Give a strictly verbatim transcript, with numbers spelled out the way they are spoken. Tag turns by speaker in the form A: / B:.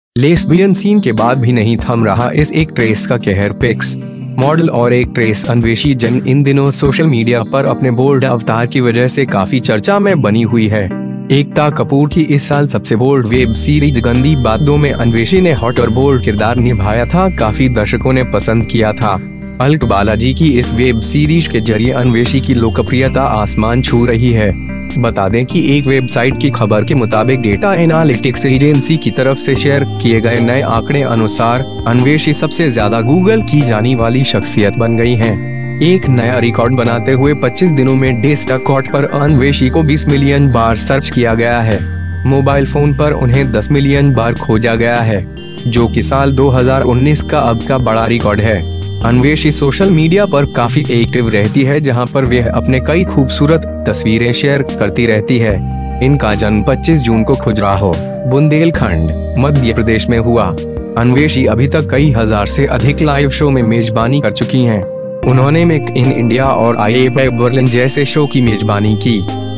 A: Lesbian scene के बाद भी नहीं थम रहा इस एक्ट्रेस का कहर। पिक्स मॉडल और एक्ट्रेस अन्वेषी जैन इन दिनों सोशल मीडिया पर अपने बोल्ड अवतार की वजह से काफी चर्चा में बनी हुई है। एकता कपूर की इस साल सबसे बोल्ड वेब सीरीज गंदी बातों में अन्वेषी ने हॉट और बोल्ड किरदार निभाया था। काफी दर्शकों ने पसंद किया था। अलक बालाजी की इस वेब सीरीज के जरिए अन्वेषी की लोकप्रियता आसमान छू रही है। बता दें कि एक वेबसाइट की खबर के मुताबिक डेटा एनालिटिक्स एजेंसी की तरफ से शेयर किए गए नए आंकड़े अनुसार अन्वेषी सबसे ज्यादा गूगल की जाने वाली शख्सियत बन गई हैं। एक नया रिकॉर्ड बनाते हुए पच्चीस दिनों में डेस्कटॉप पर अन्वेषी को बीस मिलियन बार सर्च किया गया है। मोबाइल फोन पर उन्हें दस मिलियन बार खोजा गया है, जो कि साल दो हज़ार उन्नीस का अब का बड़ा रिकॉर्ड है। अन्वेषी सोशल मीडिया पर काफी एक्टिव रहती है, जहां पर वह अपने कई खूबसूरत तस्वीरें शेयर करती रहती है। इनका जन्म पच्चीस जून को खजुराहो, बुंदेलखंड, मध्य प्रदेश में हुआ। अन्वेषी अभी तक कई हजार से अधिक लाइव शो में मेजबानी कर चुकी हैं। उन्होंने मेक इन इंडिया और आई एफ एफ बर्लिन जैसे शो की मेजबानी की।